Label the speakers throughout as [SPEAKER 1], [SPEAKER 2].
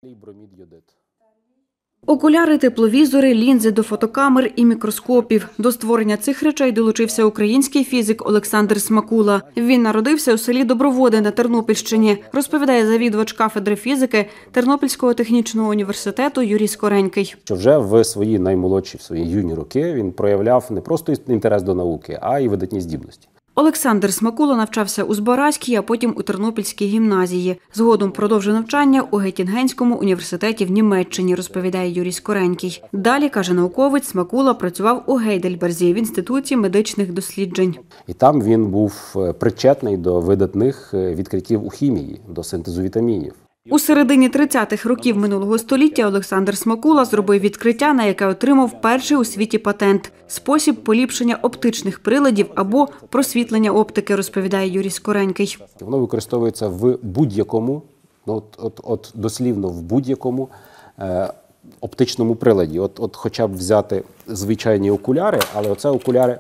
[SPEAKER 1] Окуляри, тепловізори, лінзи до фотокамер і мікроскопів. До створення цих речей долучився український фізик Олександр Смакула. Він народився у селі Доброводи на Тернопільщині, розповідає завідувач кафедри фізики Тернопільського технічного університету Юрій Скоренький.
[SPEAKER 2] Вже в свої наймолодші, в свої юні роки він проявляв не просто інтерес до науки, а й видатні здібності.
[SPEAKER 1] Олександр Смакула навчався у Збаразькій, а потім у Тернопільській гімназії. Згодом продовжив навчання у Геттінгенському університеті в Німеччині, розповідає Юрій Скоренький. Далі, каже науковець, Смакула працював у Гейдельберзі в Інституті медичних досліджень.
[SPEAKER 2] І там він був причетний до видатних відкриттів у хімії, до синтезу вітамінів.
[SPEAKER 1] У середині 30-х років минулого століття Олександр Смакула зробив відкриття, на яке отримав перший у світі патент – спосіб поліпшення оптичних приладів або просвітлення оптики, розповідає Юрій Скоренький.
[SPEAKER 2] Воно використовується в будь-якому, дослівно в будь-якому оптичному приладі. Хоча б взяти звичайні окуляри, але оце окуляри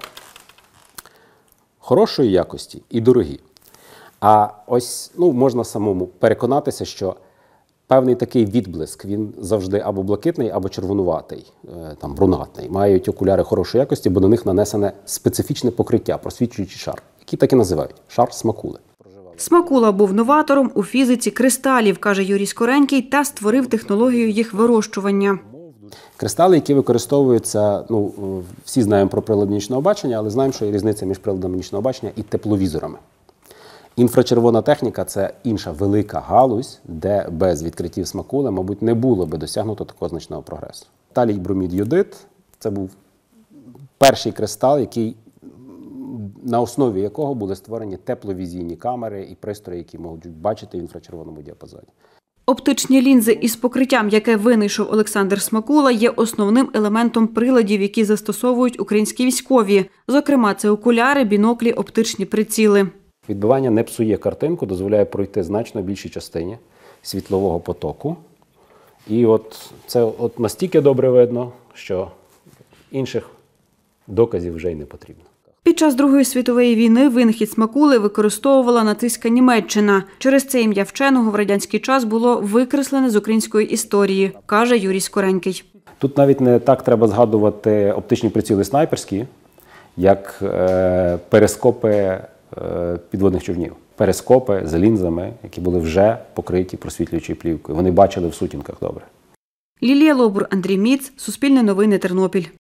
[SPEAKER 2] хорошої якості і дорогі. А ось можна самому переконатися, що певний такий відблиск, він завжди або блакитний, або червонуватий, брунатний. Мають окуляри хорошої якості, бо на них нанесене специфічне покриття, просвічуючий шар, який так і називають – шар Смакули.
[SPEAKER 1] Смакула був новатором у фізиці кристалів, каже Юрій Скоренький, та створив технологію їх вирощування.
[SPEAKER 2] Кристали, які використовуються, всі знаємо про прилади нічного бачення, але знаємо, що є різниця між приладами нічного бачення і тепловізорами. Інфрачервона техніка – це інша велика галузь, де без відкриттів Смакули, мабуть, не було би досягнуто такого значного прогресу. Талій бромід йодид – це був перший кристал, на основі якого були створені тепловізійні камери і пристрої, які можуть бачити в інфрачервоному діапазоні.
[SPEAKER 1] Оптичні лінзи із покриттям, яке винайшов Олександр Смакула, є основним елементом приладів, які застосовують українські військові. Зокрема, це окуляри, біноклі, оптичні приціли.
[SPEAKER 2] Відбивання не псує картинку, дозволяє пройти значно більшій частині світлового потоку. І це настільки добре видно, що інших доказів вже й не потрібно.
[SPEAKER 1] Під час Другої світової війни винахід Смакули використовувала нацистська Німеччина. Через це ім'я вченого в радянський час було викреслене з української історії, каже Юрій Скоренький.
[SPEAKER 2] Тут навіть не так треба згадувати оптичні приціли снайперські, як перископи підводних човнів. Перископи з лінзами, які були вже покриті просвітлюючою плівкою. Вони бачили в сутінках добре.
[SPEAKER 1] Лілія Лобур, Андрій Міц, Суспільне новини, Тернопіль.